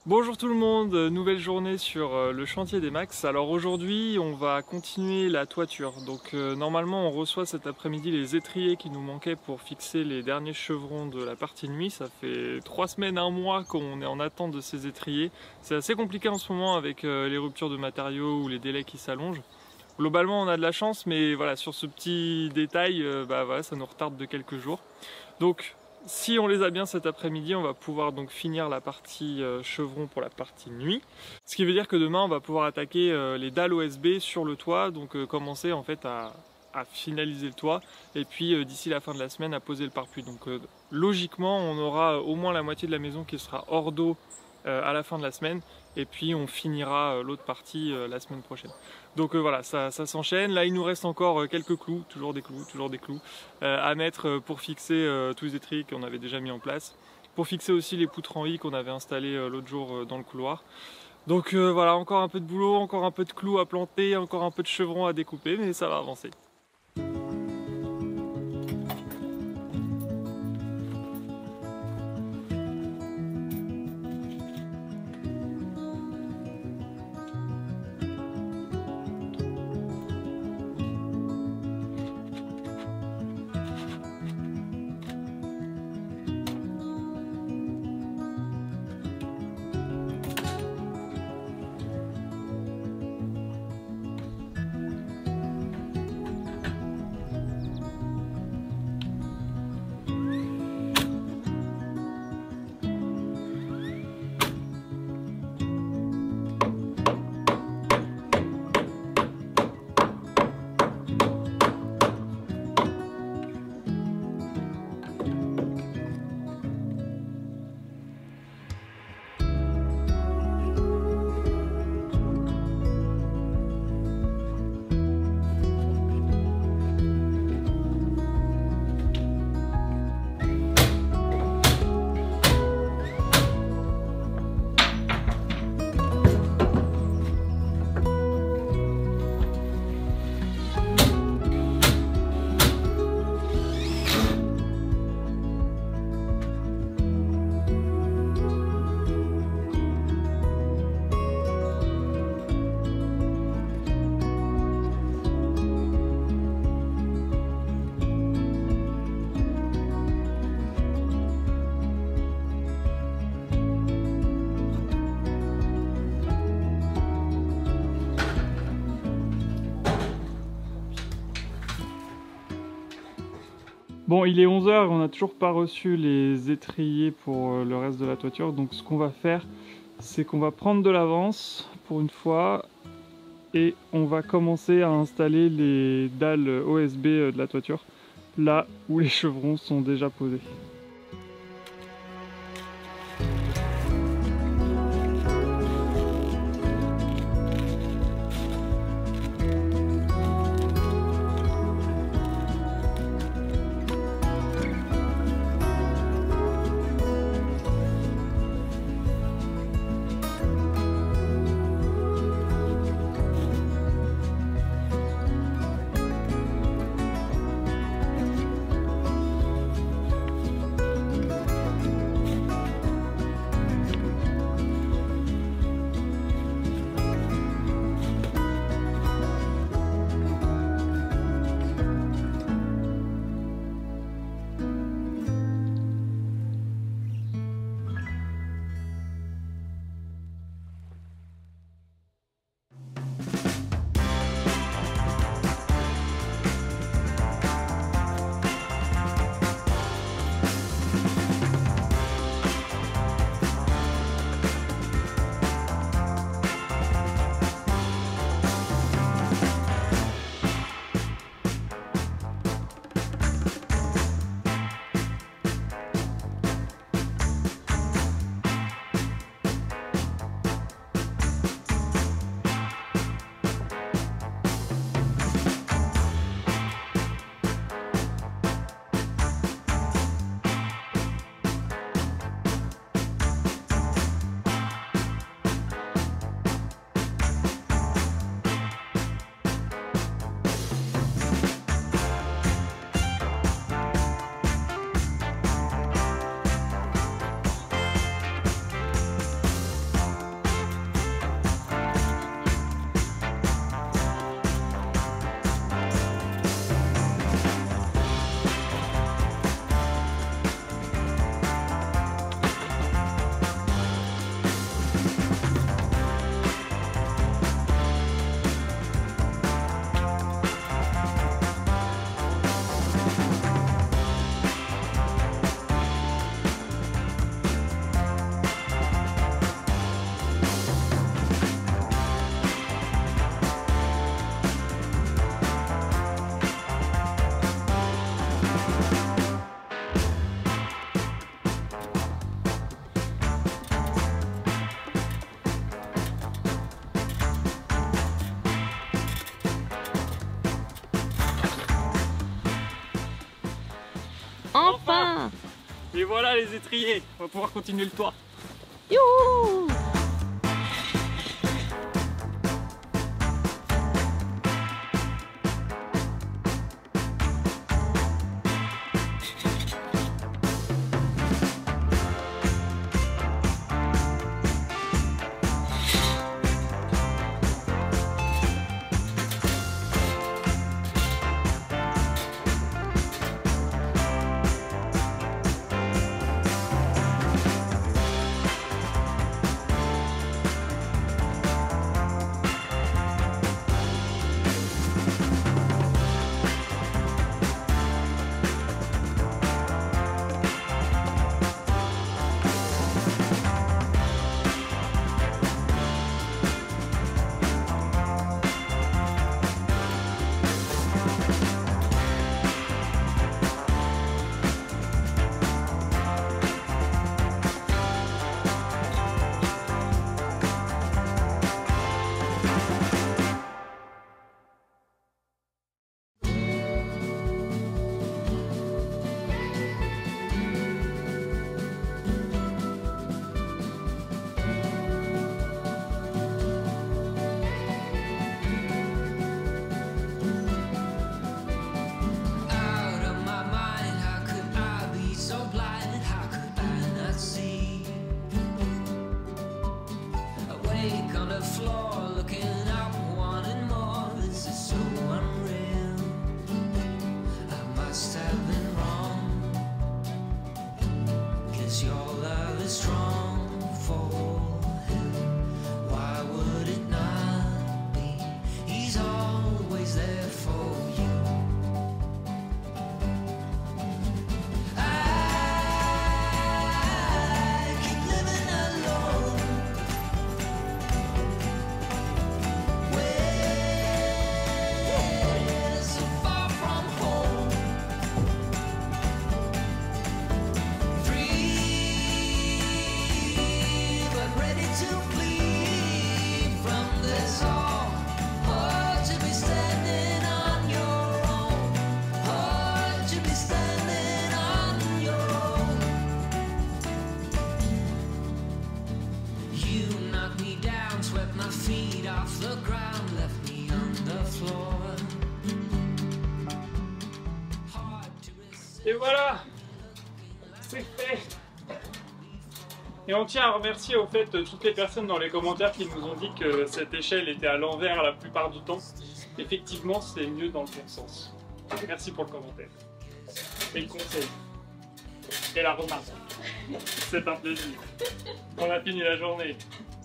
Bonjour tout le monde, nouvelle journée sur le chantier des Max. Alors aujourd'hui on va continuer la toiture. Donc normalement on reçoit cet après-midi les étriers qui nous manquaient pour fixer les derniers chevrons de la partie nuit. Ça fait 3 semaines, un mois qu'on est en attente de ces étriers. C'est assez compliqué en ce moment avec les ruptures de matériaux ou les délais qui s'allongent. Globalement on a de la chance, mais voilà, sur ce petit détail, voilà, ça nous retarde de quelques jours. Donc si on les a bien cet après-midi, on va pouvoir donc finir la partie chevron pour la partie nuit. Ce qui veut dire que demain, on va pouvoir attaquer les dalles OSB sur le toit, donc commencer en fait à finaliser le toit, et puis d'ici la fin de la semaine à poser le pare-pluie. Donc logiquement, on aura au moins la moitié de la maison qui sera hors d'eau à la fin de la semaine, et puis on finira l'autre partie la semaine prochaine. Donc voilà, ça s'enchaîne. Là il nous reste encore quelques clous, toujours des clous à mettre pour fixer tous les étriers qu'on avait déjà mis en place, pour fixer aussi les poutres en I qu'on avait installées l'autre jour dans le couloir. Donc voilà, encore un peu de boulot, encore un peu de clous à planter, encore un peu de chevrons à découper, mais ça va avancer. Bon, il est 11 h, on n'a toujours pas reçu les étriers pour le reste de la toiture. Donc ce qu'on va faire, c'est qu'on va prendre de l'avance pour une fois et on va commencer à installer les dalles OSB de la toiture, là où les chevrons sont déjà posés. Et voilà les étriers, on va pouvoir continuer le toit. Youhou! Et voilà, c'est fait. Et on tient à remercier au fait toutes les personnes dans les commentaires qui nous ont dit que cette échelle était à l'envers la plupart du temps. Effectivement, c'est mieux dans le bon sens. Merci pour le commentaire. Et le conseil. Et la remarque. C'est un plaisir. On a fini la journée.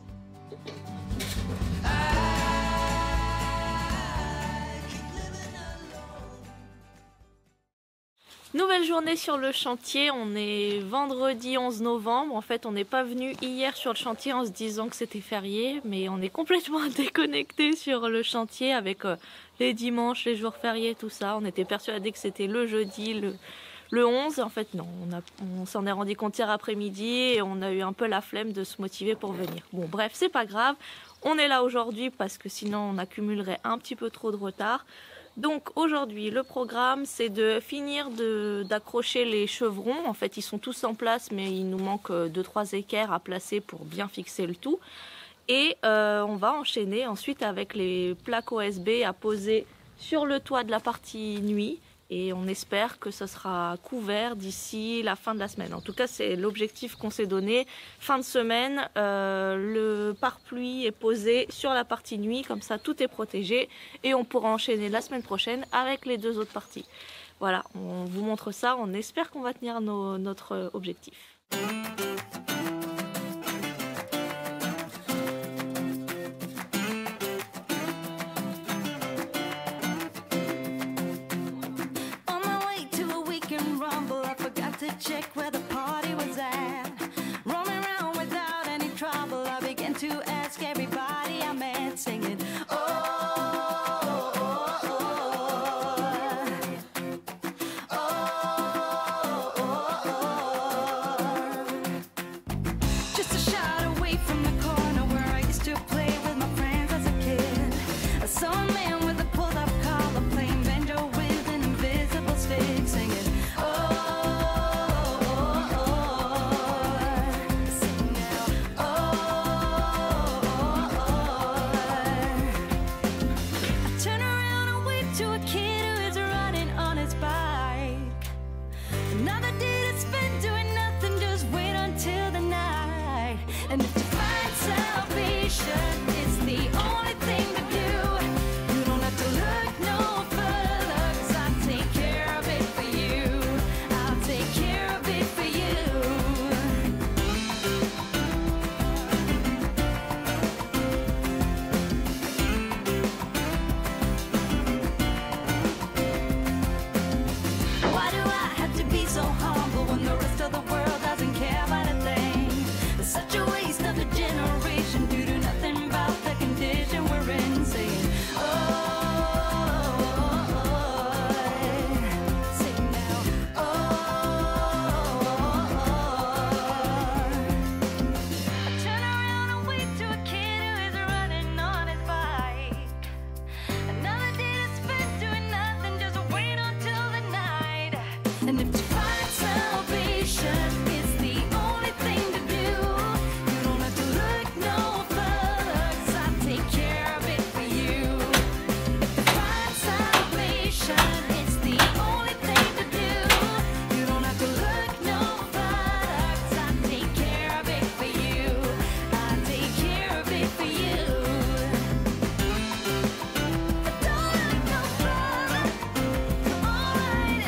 Nouvelle journée sur le chantier, on est vendredi 11 novembre. En fait, on n'est pas venu hier sur le chantier en se disant que c'était férié, mais on est complètement déconnecté sur le chantier avec les dimanches, les jours fériés, tout ça. On était persuadé que c'était le jeudi, le 11. En fait, non, on s'en est rendu compte hier après-midi et on a eu un peu la flemme de se motiver pour venir. Bon, bref, c'est pas grave. On est là aujourd'hui parce que sinon on accumulerait un petit peu trop de retard. Donc aujourd'hui, le programme, c'est de finir d'accrocher les chevrons. En fait, ils sont tous en place, mais il nous manque 2-3 équerres à placer pour bien fixer le tout. Et on va enchaîner ensuite avec les plaques OSB à poser sur le toit de la partie nuit. Et on espère que ce sera couvert d'ici la fin de la semaine. En tout cas, c'est l'objectif qu'on s'est donné. Fin de semaine, le pare-pluie est posé sur la partie nuit, comme ça tout est protégé. Et on pourra enchaîner la semaine prochaine avec les 2 autres parties. Voilà, on vous montre ça, on espère qu'on va tenir notre objectif. Check where the party was at. Roaming around without any trouble, I began to ask everybody I met, singing, oh, oh, oh, oh, oh, oh, oh. Just a shot away from the corner where I used to play with my friends as a kid. I saw a man with a pulled-up collar playing banjo with an invisible stick, singing, oh. And if to find salvation is the only thing to do, you don't have to look no further, 'cause I'll take care of it for you. I'll take care of it for you. Why do I have to be so humble when the rest of the world doesn't care about a thing? It's such a waste of a generation due to nothing about the condition we're in. Saying, oh, sing now, oh. I turn around and wave to a kid who is running on his bike. Another day to spend doing nothing, just wait until the night. And if to find salvation is the only thing to do, you don't have to look no further, 'cause I take care of it for you. If to find salvation is the only thing to do, you don't have to look no further, 'cause I take care of it for you. I take care of it for you. I don't look no further. Alright.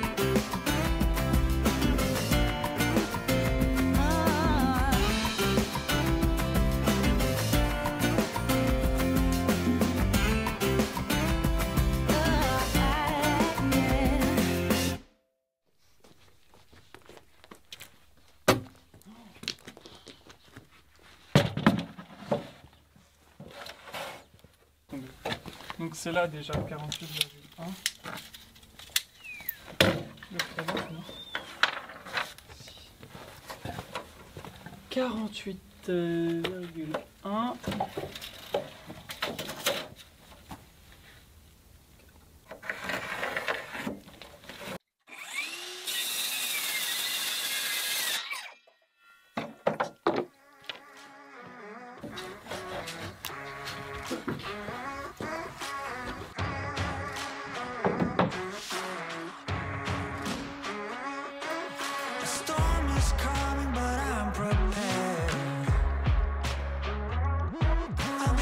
Donc c'est là déjà 48,1. Le présent, non 48,1. The storm is coming, but I'm prepared. I'm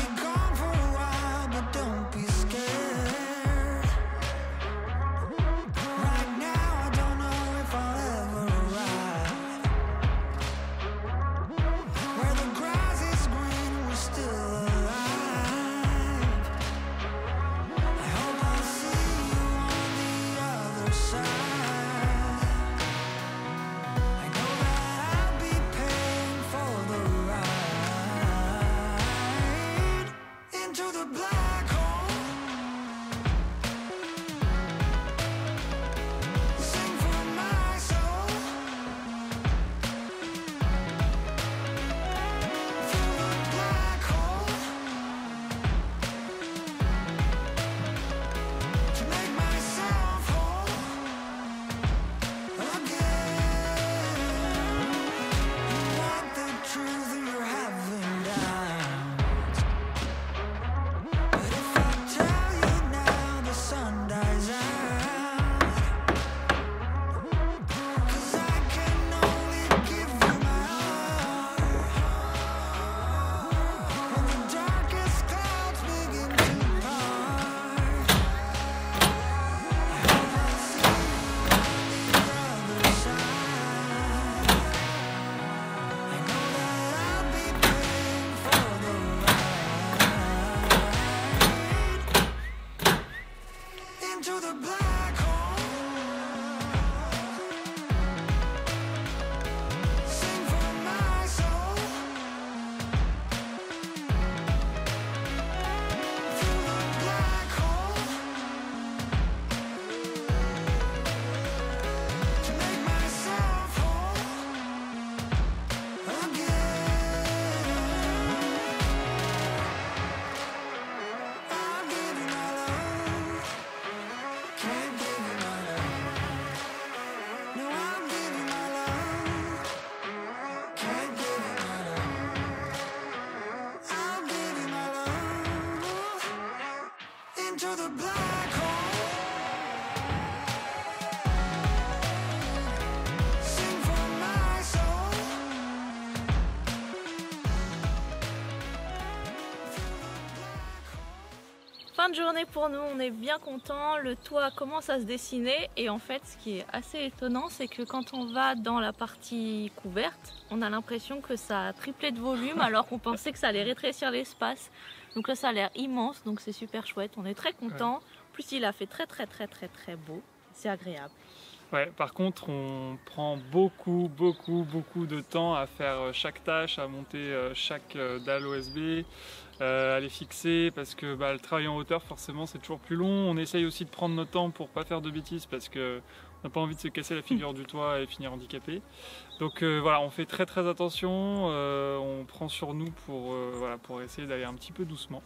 fin de journée pour nous, on est bien content. Le toit commence à se dessiner et en fait ce qui est assez étonnant c'est que quand on va dans la partie couverte, on a l'impression que ça a triplé de volume alors qu'on pensait que ça allait rétrécir l'espace. Donc là ça a l'air immense, donc c'est super chouette, on est très content. En plus il a fait très beau, c'est agréable. Ouais, par contre, on prend beaucoup de temps à faire chaque tâche, à monter chaque dalle OSB, à les fixer, parce que le travail en hauteur, forcément, c'est toujours plus long. On essaye aussi de prendre notre temps pour pas faire de bêtises, parce que on n'a pas envie de se casser la figure du toit et finir handicapé. Donc voilà, on fait très attention, on prend sur nous pour essayer d'aller un petit peu doucement.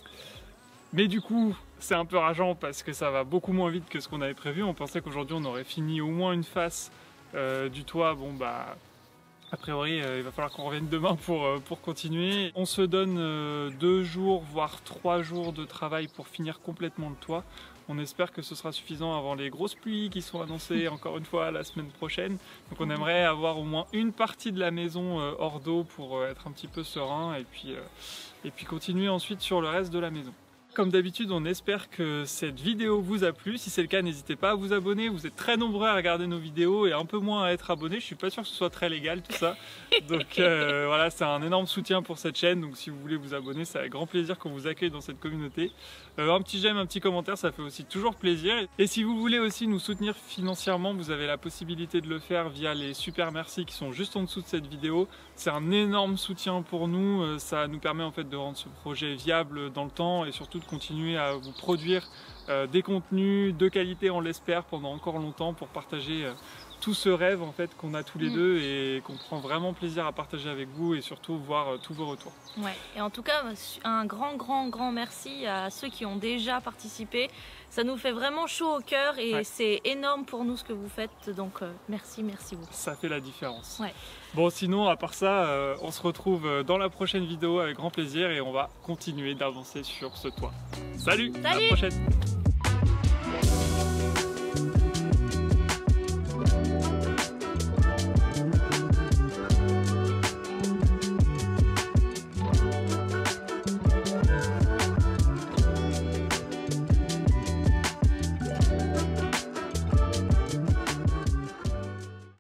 Mais du coup, c'est un peu rageant parce que ça va beaucoup moins vite que ce qu'on avait prévu. On pensait qu'aujourd'hui on aurait fini au moins une face du toit. Bon a priori il va falloir qu'on revienne demain pour continuer. On se donne 2 jours voire 3 jours de travail pour finir complètement le toit. On espère que ce sera suffisant avant les grosses pluies qui sont annoncées encore une fois la semaine prochaine. Donc on aimerait avoir au moins une partie de la maison hors d'eau pour être un petit peu serein et puis continuer ensuite sur le reste de la maison. Comme d'habitude, on espère que cette vidéo vous a plu. Si c'est le cas, n'hésitez pas à vous abonner. Vous êtes très nombreux à regarder nos vidéos et un peu moins à être abonnés. Je suis pas sûr que ce soit très légal tout ça. Donc voilà, c'est un énorme soutien pour cette chaîne. Donc si vous voulez vous abonner, c'est avec grand plaisir qu'on vous accueille dans cette communauté. Un petit j'aime, un petit commentaire, ça fait aussi toujours plaisir. Et si vous voulez aussi nous soutenir financièrement, vous avez la possibilité de le faire via les super merci qui sont juste en dessous de cette vidéo. C'est un énorme soutien pour nous. Ça nous permet en fait de rendre ce projet viable dans le temps et surtout de continuer à vous produire des contenus de qualité, on l'espère, pendant encore longtemps pour partager tout ce rêve en fait qu'on a tous les deux et qu'on prend vraiment plaisir à partager avec vous et surtout voir tous vos retours. Ouais. Et en tout cas, un grand merci à ceux qui ont déjà participé. Ça nous fait vraiment chaud au cœur et c'est énorme pour nous ce que vous faites. Donc merci beaucoup. Ça fait la différence. Ouais. Bon, sinon, à part ça, on se retrouve dans la prochaine vidéo avec grand plaisir et on va continuer d'avancer sur ce toit. Salut! À la prochaine!